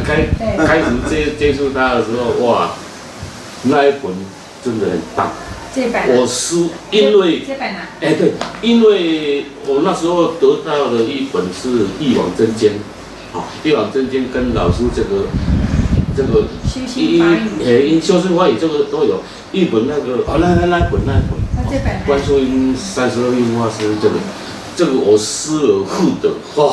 开始接触他的时候，哇，那一本真的很棒。我是因为，对，因为我那时候得到的一本是《一往真经》，一往真经跟老师这个修身法语这个都有一本那个那本观世音32应化师这个我失而复得哇，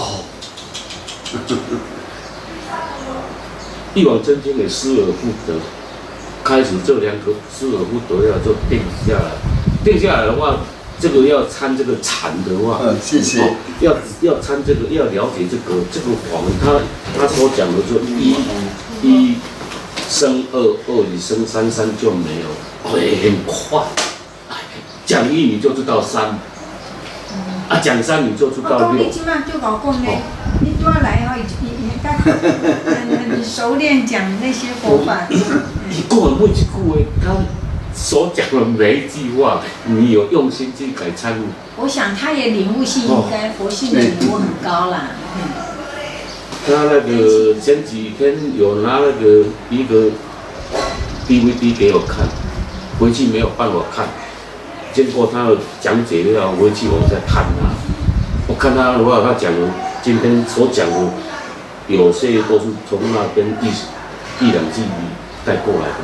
一往真经也失而复得。开始这两个失而复得要就定下来，定下来的话，这个要参这个禅的话， 谢谢。 要参这个，要了解这个法门，他所讲的就一生二，二你生三，三就没有，很快。讲一你就知道三，讲三你就知道六。 你起码就搞讲呢，你多来哦，很熟练讲那些佛法。 你讲的每一句话，他所讲的每一句话，你有用心去改参悟。 我想他也领悟性应该佛性的领悟很高啦。 他那个前几天有拿那个一个 DVD 给我看，回去没有办法看。经过他的讲解了，回去我再看他。我看他的话，他讲的今天所讲的，有些都是从那边一两句带过来的，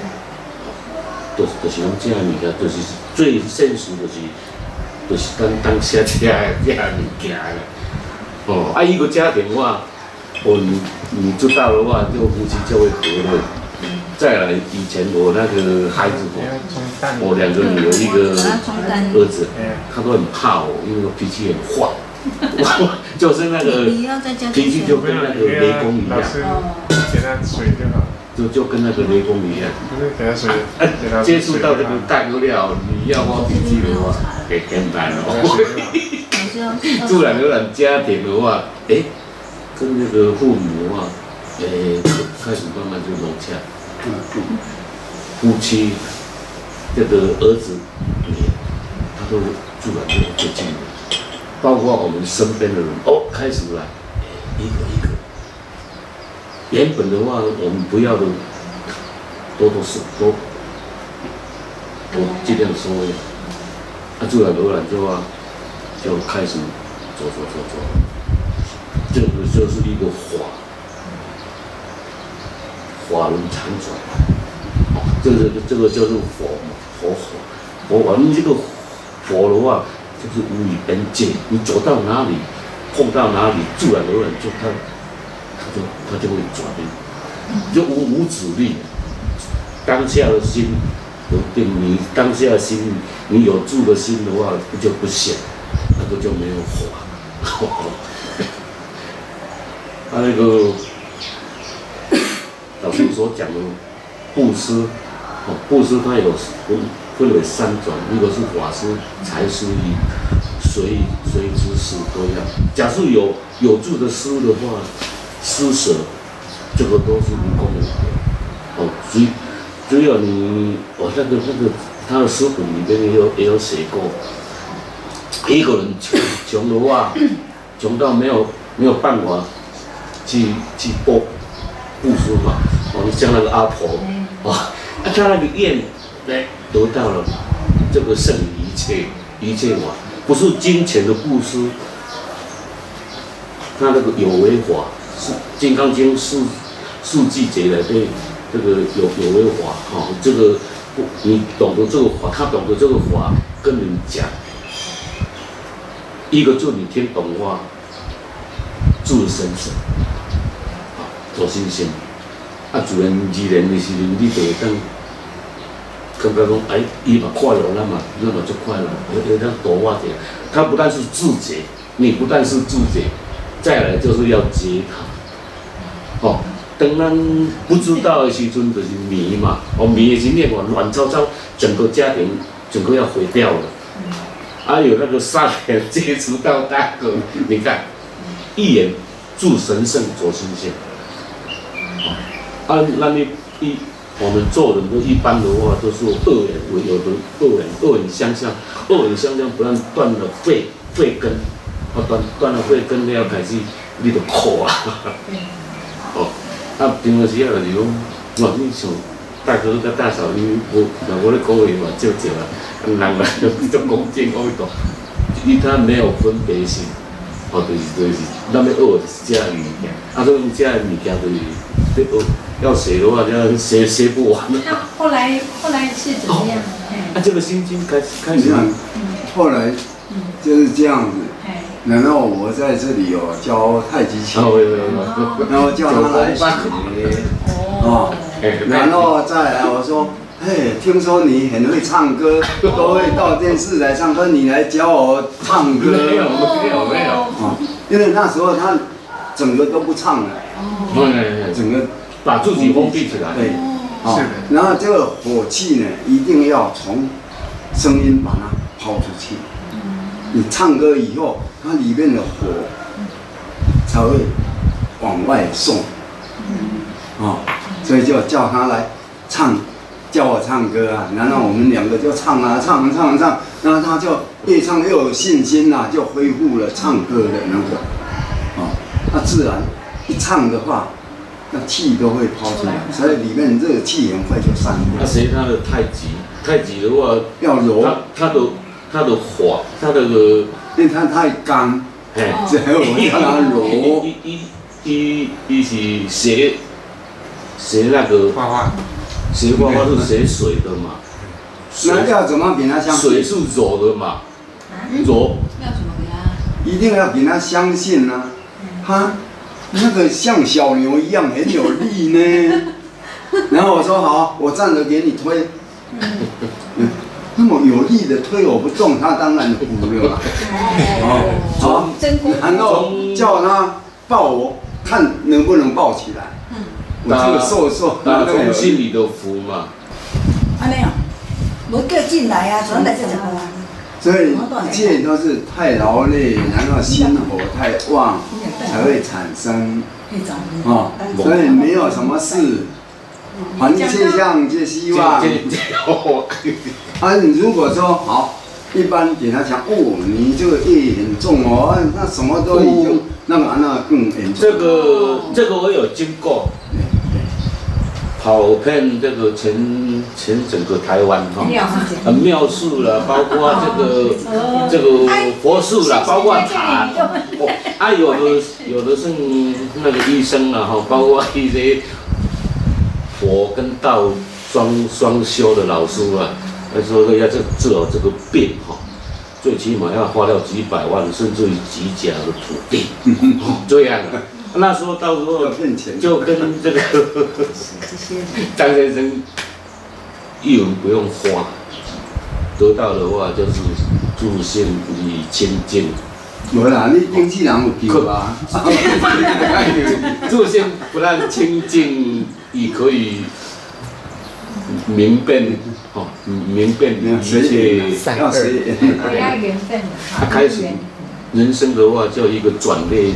就是讲这样物件，就是最现实就是当下这样物件啦。伊个家庭话，你知道的话，就夫妻就会和乐。再来，以前我那个孩子我两个女儿一个儿子，他都很怕我，因为我脾气很坏，就是那个脾气就跟那个雷公一样， 给他水就好， 就跟那个雷公一样， 给他水， 接触到这个干料，你要我脾气的话，很简单哦。自然而然家庭的话，跟那个父母的话，开始慢慢就融洽。夫妻这个儿子、女儿，他都自然就进入，包括我们身边的人，开始来一个一个。原本的话，我们不要的多尽量收敛，自然而然就开始走，这个就是一个法轮常转，这个叫做佛法。你这个佛的话，就是无以边界，你走到哪里，碰到哪里，自然而然它就会转变，就无阻力。当下的心有定，你当下的心，你有住的心的话，就不显，那个就没有法。那个。老师所讲的布施，布施它有分为3种，一个是法施、财施、随之施都要。假设有助的施的话，施舍，这个都是无功的。只有你那个他的书本里面也有写过，一个人穷的话，穷到没有办法去布施嘛，像那个阿婆，他那个愿得到了，这个胜于一切法，不是金钱的布施，他那个有为法是《金刚经》四季节来对这个有为法，这个你懂得这个法，他懂得这个法，跟你讲，一个就你听懂话，助生生。做新鲜，自然而然的时候，你就会感觉讲，伊嘛快乐，咱嘛就快乐，会当多化解。它不但是自觉，你不但是自觉，再来就是要觉他。当咱不知道的时阵，就是迷嘛，迷的时候乱糟糟，整个家庭整个要毁掉了。有那个善缘接触到那个，你看，一言助神圣做新鲜。我们做人都一般的话，都是恶缘为有的恶缘相向，不然断了慧根，断了慧根，你要开始你就苦啊。 啊，平常时啊就是讲，哇，你像大哥甲大嫂，你我咧讲话嘛少少啊，人来就讲正讲道，伊他没有分别心，哦，就是咱要学就是这物件，啊，所以这物件就是要学的话，要学不完。 那后来是怎么样？ 啊，这个心经开始， 后来就是这样子。然后我在这里教太极拳，然后叫他来学，哦，然后再来我说，嘿，听说你很会唱歌，都会到电视来唱歌，你来教我唱歌。 没有， 哦，因为那时候他整个都不唱了，整个把自己封闭起来。 对，哦，然后这个火气呢，一定要从声音把它抛出去。你唱歌以后，它里面的火才会往外送，所以就叫他来唱，叫我唱歌啊，然后我们两个就唱啊唱，然后他就越唱越有信心啦，就恢复了唱歌的那个，那自然一唱的话，那气都会抛出来，所以里面热气很快就散掉。 那学他的太极的话， 要柔， 他的火，他的因为它太干，只有我要它柔。 一是学那个画画是学水的嘛。 那要怎么给他相信？ 水是柔的嘛，柔。 要怎么给他？ 一定要给他相信啊！他那个像小牛一样很有力呢。然后我说好，我站着给你推。那么有力的推我不动，他当然服了嘛。好，然后叫他抱我，看能不能抱起来。我这个瘦， 打从心里的服嘛。 安尼哦，无叫进来啊，转来就怎么啦？ 所以这都是太劳累，然后心火太旺，才会产生。所以没有什么事。环境现象就希望。你如果说好，一般给他讲你这个业很重哦，那什么都已经那更严重。 这个我有经过，跑遍这个全整个台湾哈，庙寺啦，包括这个佛寺啦，包括塔，有的是那个医生啦哈，包括一些。佛跟道双修的老师啊，他说要治好这个病哈，最起码要花掉几百万，甚至于几甲的土地，这样的。那时候到时候就跟这个张先生一文不用花，得到的话就是助心以清净。 无啦，你经纪人有救啊？ 助心不但清净，也可以明辨明辨一切善恶。 要缘分的。 他开始人生的话，叫一个转变，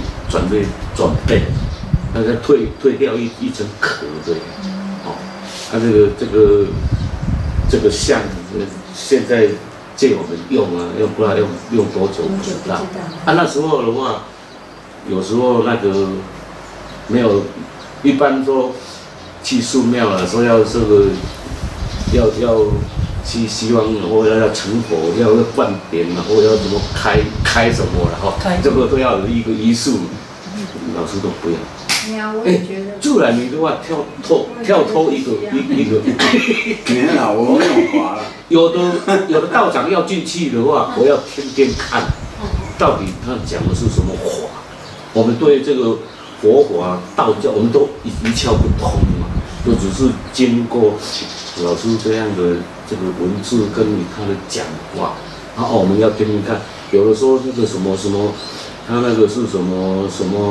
那个退掉一层壳的，他这个像现在。借我们用啊，不知道用多久不知道。那时候的话，有时候那个没有，一般说去寺庙了，说要这个要去希望，然后要成佛，要灌点，然后要怎么开什么，然后这个都要有一个仪式，老师都不要。 我也觉得。 自然你的话跳脱一个。 没有，我没有滑了。 有的道长要进去的话，我要天天看，到底他讲的是什么法？我们对这个佛法、道教，我们都一窍不通嘛，就只是经过老师这样的这个文字跟他的讲话，然后我们要听听看。有的说那个什么，他那个是什么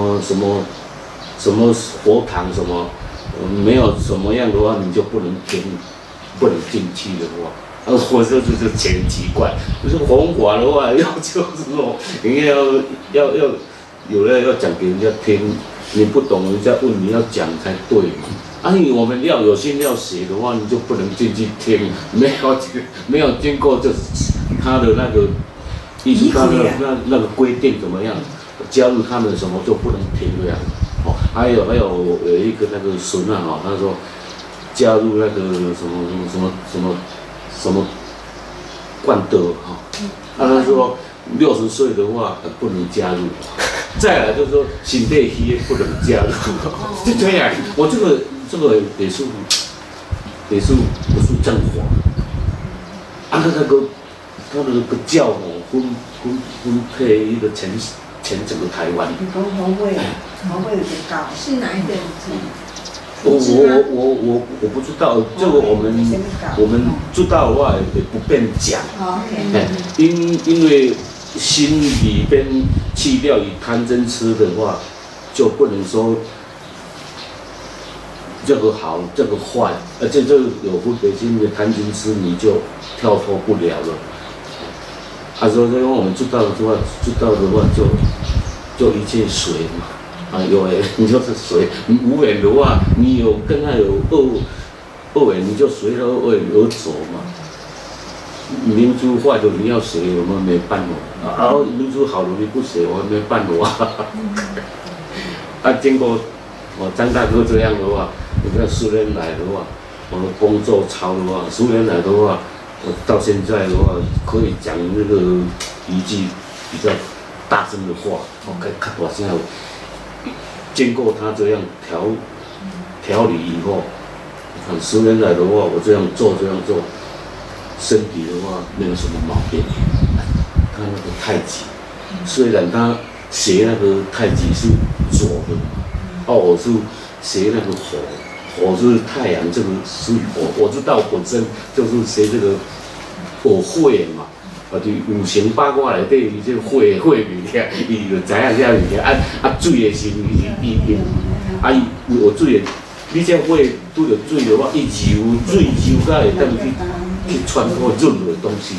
佛堂什么，没有什么样的话，你就不能听，不能进去的话。我说这是很奇怪，就是弘法的话，要就是说，人家要有人要讲给人家听，你不懂人家问你要讲才对嘛。我们要有心要学的话，你就不能进去听，没有经过这他的那个意思，他的那个规定怎么样，加入他们什么就不能听这样。 哦，还有一个那个孙啊，哈，他说加入那个什么冠德哈，他说60岁的话不能加入，再来就是说心肺虚不能加入，就这样。我这个也是不是正法，啊，他那个教哦分配一个全整个台湾。 你讲何谓有个教？ 是哪一个？ 我不知道，这个我们知道的话也不便讲。因为心里边去掉以贪嗔痴的话，就不能说这个好这个坏，而且这个有分别心的贪嗔痴，你就跳脱不了了。所以我们知道的话就一切随嘛。有缘你就是随，无缘的话，你有跟他有恶缘，你就随着恶缘而走嘛。明珠坏的你要随，我们没办法。然后明珠好的你不随，我们没办法。经过我张大哥这样的话，你看10年来的话，我的工作操的话，10年来的话，我到现在的话，可以讲那个一句比较大声的话，我看我现在。经过他这样调理以后，看10年来的话，我这样做，身体的话没有什么毛病。他那个太极，虽然他学那个太极是左的嘛，我是学那个火是太阳，这个是火，我知道本身就是学这个火会嘛。就五行八卦内底，伊这火物件，伊就知影这物件。水的时候，有水的，你这火拄着水的话，伊水柔甲会当去穿过任何东西。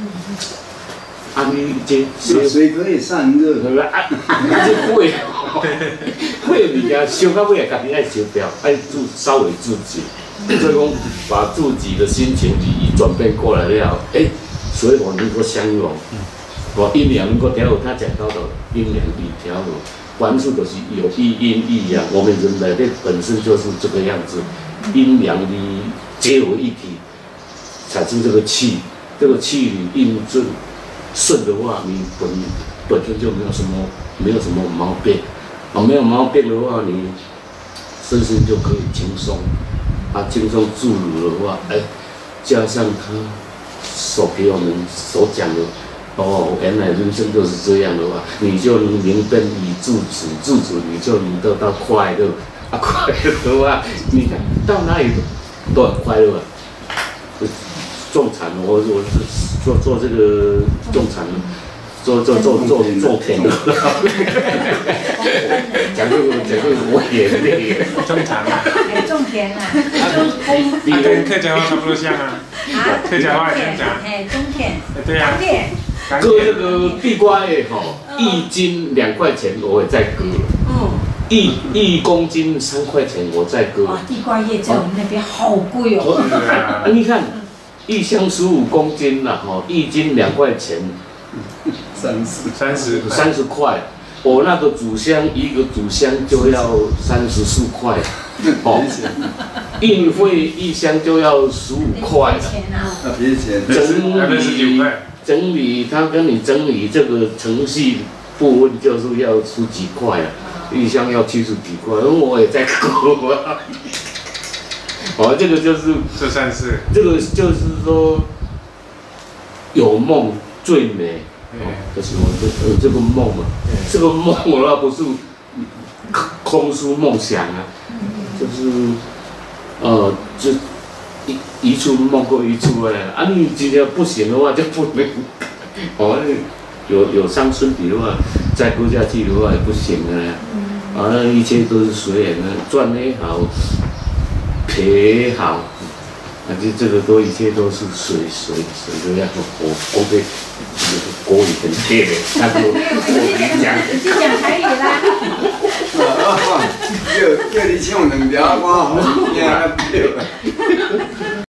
你这水可以散热。 这火物件烧到尾，家己爱烧掉，爱稍微自己。所以讲，把自己的心情转变过来了，所以我能够相容，阴阳能够调和，他讲到的阴阳理调和，凡事都是有一阴一阳，我们人类本身就是这个样子，阴阳理结为一体，产生这个气，这个气里阴正顺的话，你本身就没有什么毛病，没有毛病的话，你身就可以轻松，轻松自如的话，加上他。所给我们所讲的，原来人生就是这样的话，你就能明灯以自主，自主你就能得到快乐。快乐的话，你看到哪里都很快乐。种产，我是做这个种产，做田的。讲这个我也累。 种产啊。 种田啊。 跟客家话差不多像啊。客家话也讲。 种田。 对呀。 割这个地瓜叶1斤2块钱，我也在割。1公斤3块钱，我在割。 哇，地瓜叶在我们那边好贵哦。 你看，1箱15公斤啦，1斤2块钱，30块。我那个煮香一个煮香就要34块，运费1箱就要15块了。 别钱， 整理他跟你整理这个程序部分就是要出几块啊，1箱要70几块，我也在割。这个就是这算是， 这个就是说有梦最美。就是我这个梦嘛，这个梦的话不是空虚梦想啊，就是就一处梦过一处哎，你今天不行的话就不能，有伤身体的话，再割下去的话也不行的，一切都是随缘的，赚也好，赔也好。这个一切都是水的样子，我给国语很贴的，但是我讲， 你就讲台语啦。 叫你唱2条，我好听。